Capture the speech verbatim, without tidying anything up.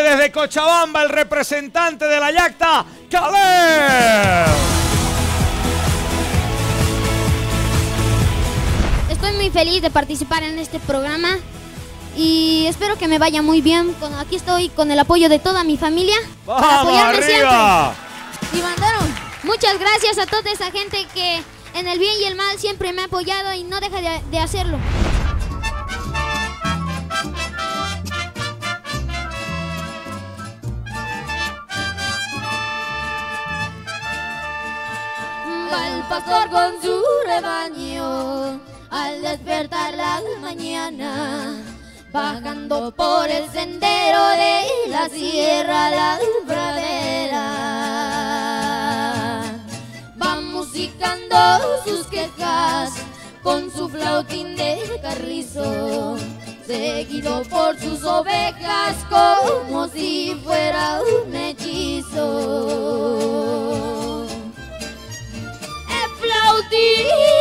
desde Cochabamba, el representante de la Yacta, Caleb. Estoy muy feliz de participar en este programa y espero que me vaya muy bien. Aquí estoy con el apoyo de toda mi familia. ¡Vamos, para apoyarme arriba! Siempre. Y mandaron muchas gracias a toda esa gente que en el bien y el mal siempre me ha apoyado y no deja de, de hacerlo. Va el pastor con su rebaño al despertar la mañana, bajando por el sendero de la sierra a la pradera. Va musicando sus quejas con su flautín de carrizo, seguido por sus ovejas como si fuera un hechizo. El flautín